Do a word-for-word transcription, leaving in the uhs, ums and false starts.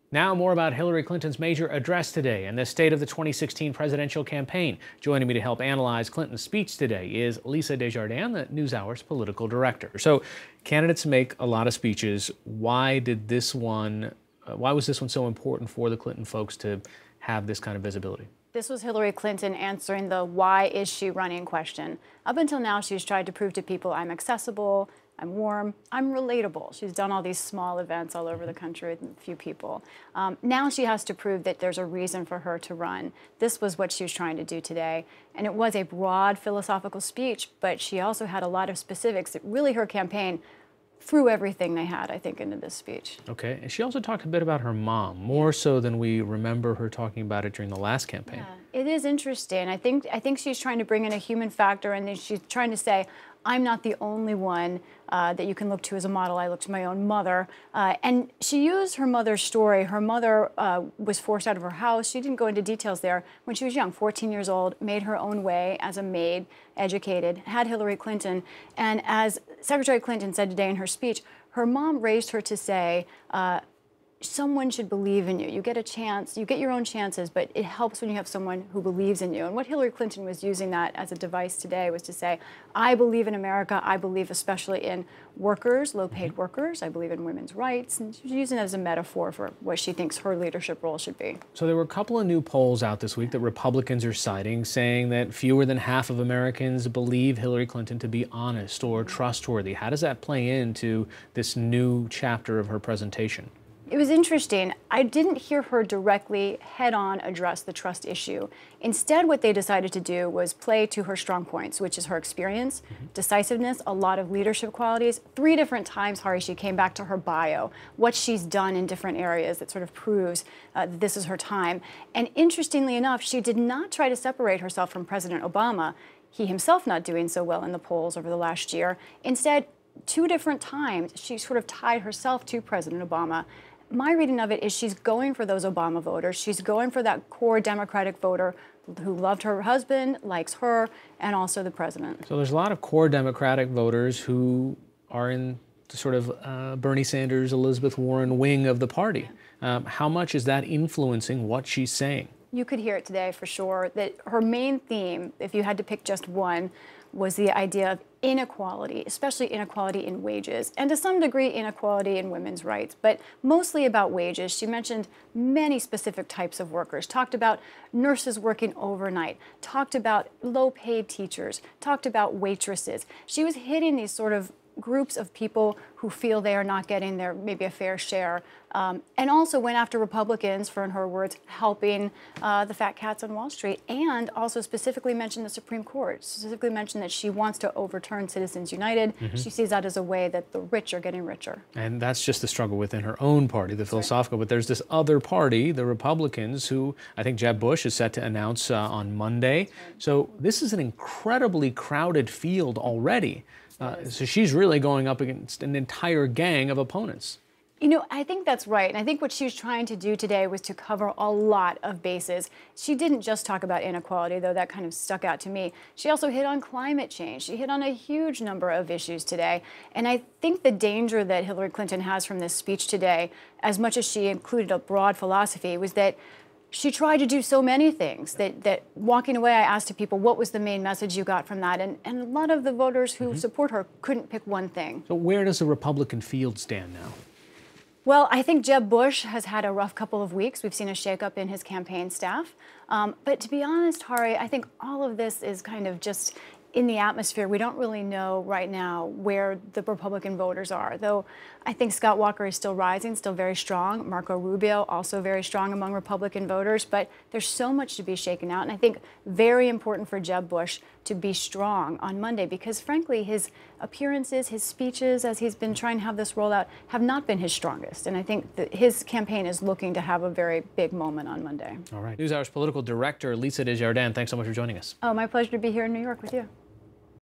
Now more about Hillary Clinton's major address today and the state of the twenty sixteen presidential campaign. Joining me to help analyze Clinton's speech today is Lisa Desjardins, the NewsHour's political director. So candidates make a lot of speeches. Why did this one, uh, why was this one so important for the Clinton folks to have this kind of visibility? This was Hillary Clinton answering the why is she running question. Up until now, she's tried to prove to people I'm accessible, I'm warm, I'm relatable. She's done all these small events all over the country with a few people. Um, now she has to prove that there's a reason for her to run. This was what she was trying to do today. And it was a broad philosophical speech, but she also had a lot of specifics that really her campaign threw everything they had, I think, into this speech. Okay, and she also talked a bit about her mom, more so than we remember her talking about it during the last campaign. Yeah, it is interesting. I think, I think she's trying to bring in a human factor, and she's trying to say, I'm not the only one uh, that you can look to as a model. I look to my own mother. Uh, and she used her mother's story. Her mother uh, was forced out of her house. She didn't go into details there. When she was young, fourteen years old, made her own way as a maid, educated, had Hillary Clinton. And as Secretary Clinton said today in her speech, her mom raised her to say, uh, someone should believe in you. You get a chance, you get your own chances, but it helps when you have someone who believes in you. And what Hillary Clinton was using that as a device today was to say, I believe in America. I believe especially in workers, low-paid workers. I believe in women's rights. And she's using it as a metaphor for what she thinks her leadership role should be. So there were a couple of new polls out this week that Republicans are citing, saying that fewer than half of Americans believe Hillary Clinton to be honest or trustworthy. How does that play into this new chapter of her presentation? It was interesting. I didn't hear her directly head-on address the trust issue. Instead, what they decided to do was play to her strong points, which is her experience, mm-hmm. decisiveness, a lot of leadership qualities. Three different times, Hari, she came back to her bio, what she's done in different areas that sort of proves uh, that this is her time. And interestingly enough, she did not try to separate herself from President Obama, he himself not doing so well in the polls over the last year. Instead, two different times, she sort of tied herself to President Obama. My reading of it is she's going for those Obama voters. She's going for that core Democratic voter who loved her husband, likes her, and also the president. So there's a lot of core Democratic voters who are in the sort of uh, Bernie Sanders, Elizabeth Warren wing of the party. Um, how much is that influencing what she's saying? You could hear it today for sure, that her main theme, if you had to pick just one, was the idea of inequality, especially inequality in wages, and to some degree inequality in women's rights, but mostly about wages. She mentioned many specific types of workers, talked about nurses working overnight, talked about low-paid teachers, talked about waitresses. She was hitting these sort of groups of people who feel they are not getting their maybe a fair share, um, and also went after Republicans for, in her words, helping uh, the fat cats on Wall Street, and also specifically mentioned the Supreme Court, specifically mentioned that she wants to overturn Citizens United. Mm-hmm. She sees that as a way that the rich are getting richer. And that's just the struggle within her own party, the philosophical, right. But there's this other party, the Republicans, who I think Jeb Bush is set to announce uh, on Monday. Right. So this is an incredibly crowded field already. Uh, so she's really going up against an entire gang of opponents. You know, I think that's right. And I think what she was trying to do today was to cover a lot of bases. She didn't just talk about inequality, though that kind of stuck out to me. She also hit on climate change. She hit on a huge number of issues today. And I think the danger that Hillary Clinton has from this speech today, as much as she included a broad philosophy, was that she tried to do so many things that, that walking away, I asked people, what was the main message you got from that? And, and a lot of the voters who mm-hmm. support her couldn't pick one thing. So where does the Republican field stand now? Well, I think Jeb Bush has had a rough couple of weeks. We've seen a shakeup in his campaign staff. Um, but to be honest, Hari, I think all of this is kind of just in the atmosphere. We don't really know right now where the Republican voters are, though I think Scott Walker is still rising, still very strong. Marco Rubio also very strong among Republican voters, but there's so much to be shaken out, and I think very important for Jeb Bush to be strong on Monday, because frankly his appearances, his speeches as he's been trying to have this roll out have not been his strongest, and I think that his campaign is looking to have a very big moment on Monday. All right. NewsHour's political director Lisa Desjardins, thanks so much for joining us. Oh, my pleasure to be here in New York with you.